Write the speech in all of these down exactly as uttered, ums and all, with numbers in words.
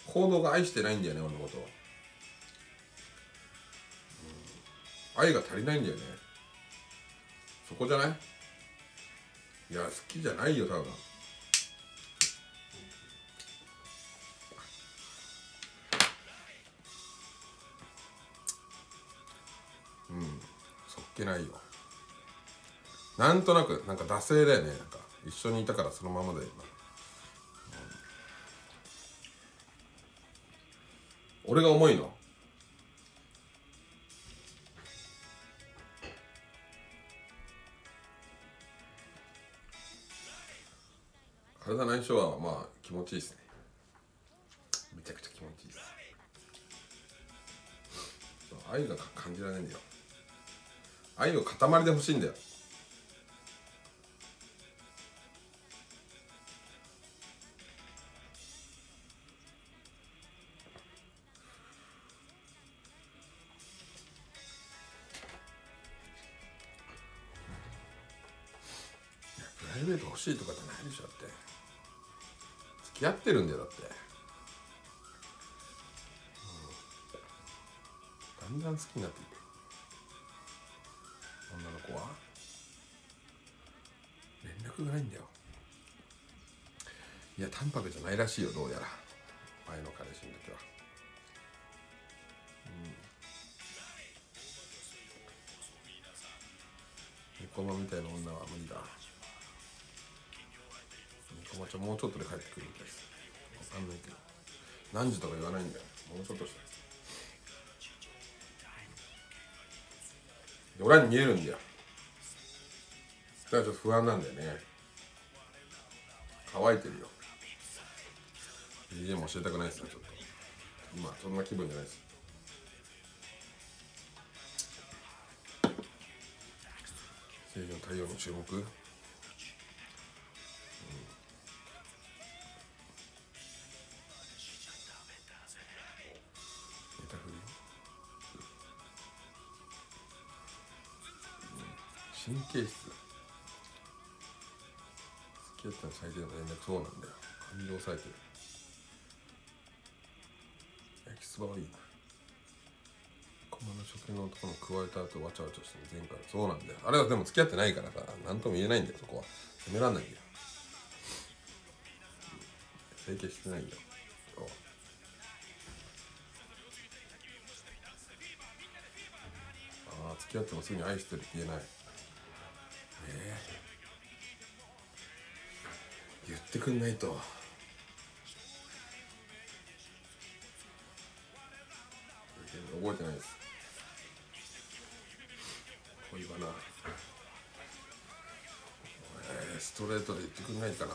行動が愛してないんだよね俺のこと、うん、愛が足りないんだよね。そこじゃない？いや好きじゃないよ多分。うん、そっけないよ。なんとなくなんか惰性だよね。なんか一緒にいたからそのままだよな、うん、俺が重いの？体の相性はまあ気持ちいいですね。めちゃくちゃ気持ちいいです。愛が感じられないんだよ。愛の塊で欲しいんだよ。プライベート欲しいとかじゃないでしょ。だって付き合ってるんだよ。だって、うん、だんだん好きになっていく女の子は連絡がないんだよ。いや淡白じゃないらしいよどうやら前の彼氏の時は、うん、ニコマみたいな女は無理だ。ニコマちゃんもうちょっとで帰ってくるみたいです。分かんないけど何時とか言わないんだよ。もうちょっとしたで俺に見えるんだよ。だからちょっと不安なんだよね。乾いてるよ。 ビージーエム 教えたくないですね。ちょっと今そんな気分じゃないです。正義の太陽に注目、うん、寝たふり、うん、神経質。付き合ったの最低の連絡。そうなんだよ。感情を抑えてる。焼きそばはいいな。駒の初見の男の加えた後わちゃわちゃしてる前回。そうなんだよ。あれはでも付き合ってないからさ何とも言えないんだよ。そこは責めらんないんだよ。整形してないんだよ。ああ付き合ってもすぐに愛してるって言えない。えー、言ってくんないと。覚えてないです。恋バナ、えー、ストレートで言ってくんないかな。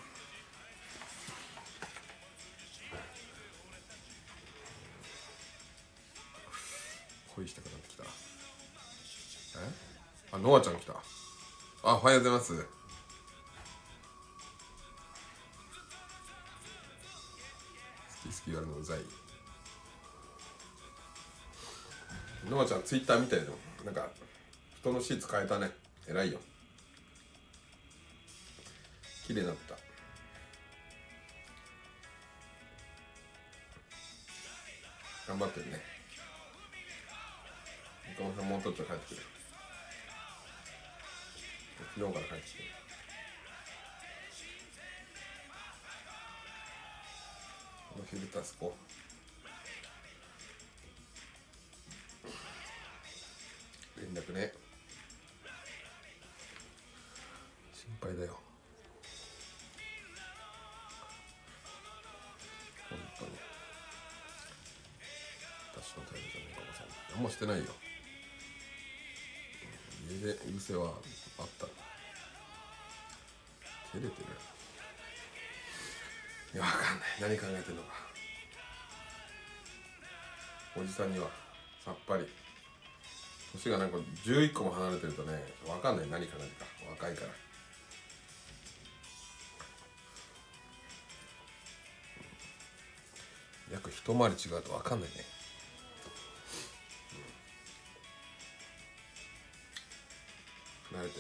恋したくなってきた。えあノアちゃん来た。あおはようございます。好き好き言われるのうざい。ノアちゃんツイッターみたいのなんか人のシーツ変えたね。偉いよ。綺麗になった。頑張ってるね。岡本さんもうちょっと帰ってくる。昨日から帰ってきてる。このフィルタースコ連絡ね。心配だよ本当に。私の態度じゃないかもさん何もしてないよ。家で優勢はあった。照れてる。いやわかんない何考えてんのか。おじさんにはさっぱり。年がなんかじゅういっこも離れてるとねわかんない何考えてるか。若いから。約一回り違うとわかんないね。離れて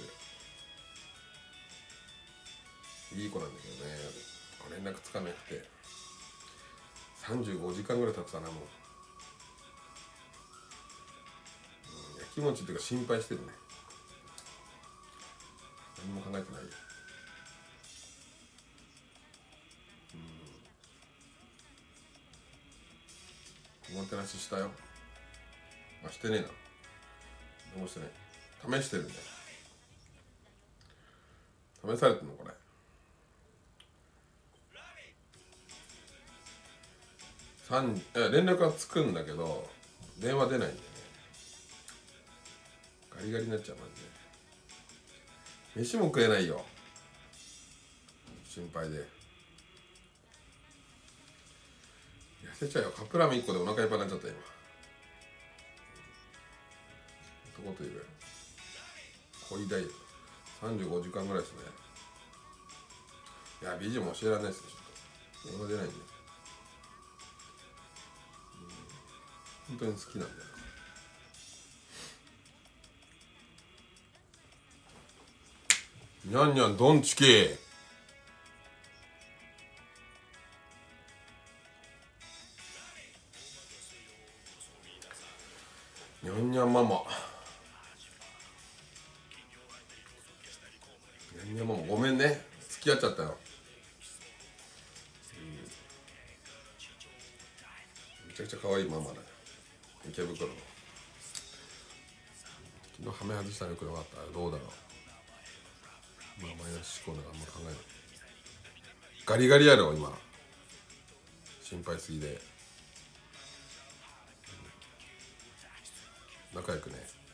る。いい子なんだけどね連絡つかなくてさんじゅうごじかんぐらい経ってたなもう、うん、やきもちっていうか心配してるね。何も考えてないよ。おもてなししたよ。あ、してねえな。どうしてね試してるんだよ。試されてんのこれ。三え連絡はつくんだけど電話出ないんだよね。ガリガリになっちゃうマジで。飯も食えないよ、心配で。痩せちゃうよ。カップラーメンいっこでお腹いっぱいになっちゃった今。男といる濃いダイエットさんじゅうごじかんぐらいですね。いや美人も教えられないですね。ちょっと電話出ないんで、うん、本当に好きなんだよ。にゃんにゃんどんちき。にゃんにゃんママ、にゃんにゃんママごめんね、付き合っちゃったよ、うん、めちゃくちゃ可愛いママだよ。池袋の昨日はめ外したらよくなかった。どうだろう。まあマイナス思考であんま考えない。ガリガリやろ今、心配すぎで。仲良くね。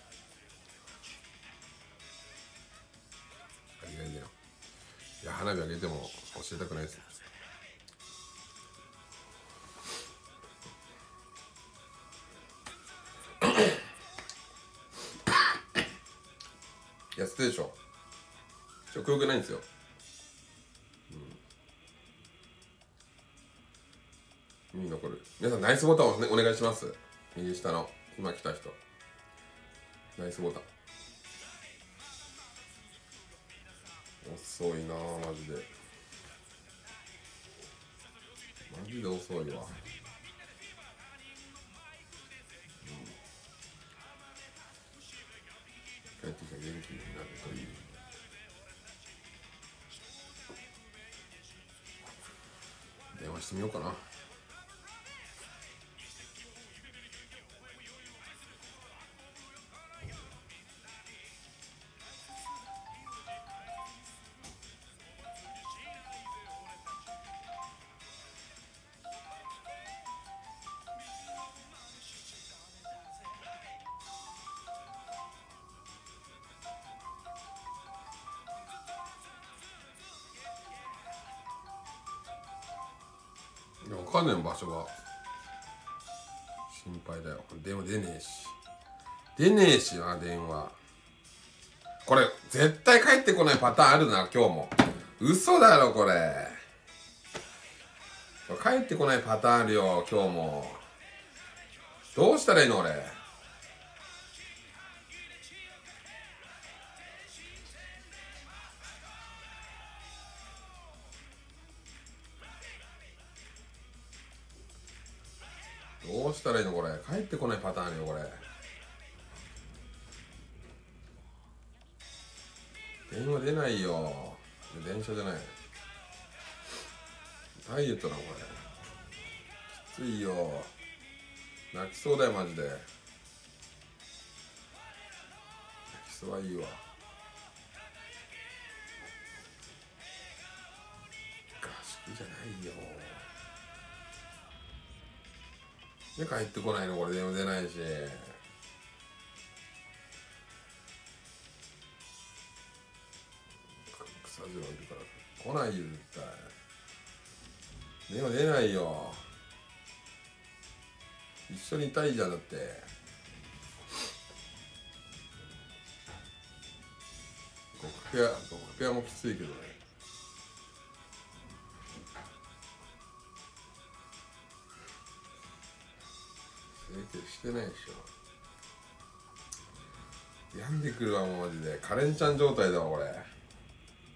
ガリガリだよ。いや花火あげても教えたくないです。痩せてでしょ。食欲ないんですよ、うん、耳に残る。皆さんナイスボタンを、ね、お願いします。右下の今来た人ナイスボタン。遅いなあマジで。マジで遅いわ、うん、帰ってきたら元気になるという。電話してみようかな。わかんない場所が心配だよ。電話出ねえし出ねえしな電話。これ絶対帰ってこないパターンあるな今日も。嘘だろこれ。帰ってこないパターンあるよ今日も。どうしたらいいの俺。どうしたらいいのこれ。帰ってこないパターンあるよこれ。電話出ないよ。電車じゃない、ダイエットなこれ。きついよ。泣きそうだよマジで。泣きそうはいいわ。合宿じゃないよ。で帰ってこないのこれ。電話出ないし。草次郎いるから来ないよ絶対。電話出ないよ。一緒にいたいじゃんだって。極ペア極ペアもきついけどね。整形してないでしょ。病んでくるわもうマジで。カレンちゃん状態だわこれ。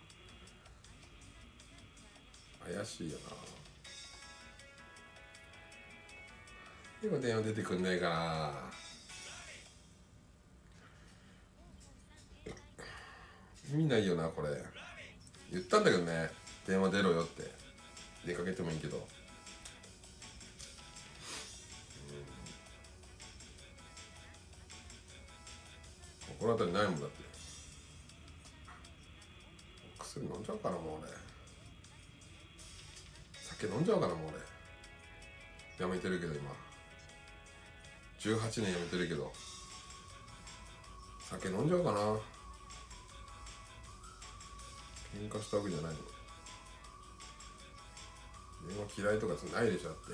怪しいよな。 でも電話出てくんないかな。意味ないよなこれ。言ったんだけどね、電話出ろよって。出かけてもいいけど、うん、心当たりないもんだって。薬飲んじゃうかなもう俺。酒飲んじゃうかなもう俺。やめてるけど今じゅうはちねんやめてるけど酒飲んじゃうかな。喧嘩したわけじゃないの。電話嫌いとかないでしょ。だって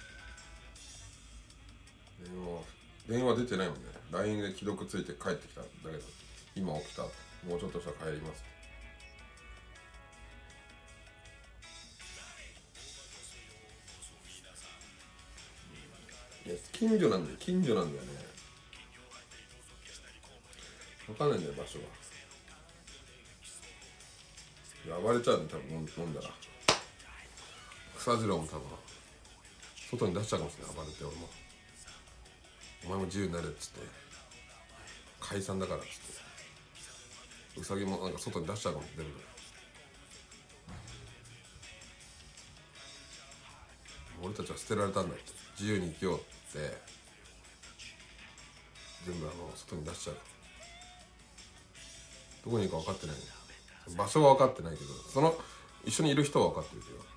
電話電話出てないもんね。 ライン で既読ついて帰ってきただけど、今起きた、もうちょっとしたら帰ります。いや近所なんだよ、近所なんだよね。分かんないんだよ場所が。暴れちゃうね多分飲んだら。草次郎も多分外に出しちゃうかもしれない。暴れて俺もお前も自由になれっつって解散だからっつってウサギもなんか外に出しちゃうかもしれない。俺たちは捨てられたんだって、自由に生きようって全部あの外に出しちゃう。どこにいるか分かってない、ね、場所は分かってないけど、その一緒にいる人は分かってるけど、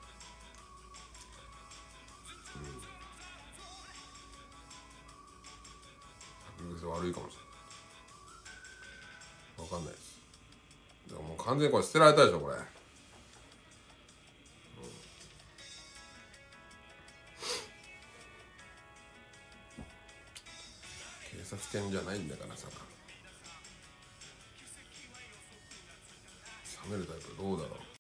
うん、悪いかもしれない。分かんないです。でももう完全にこれ捨てられたでしょこれ、うん、警察犬じゃないんだからさ。冷めるタイプどうだろう。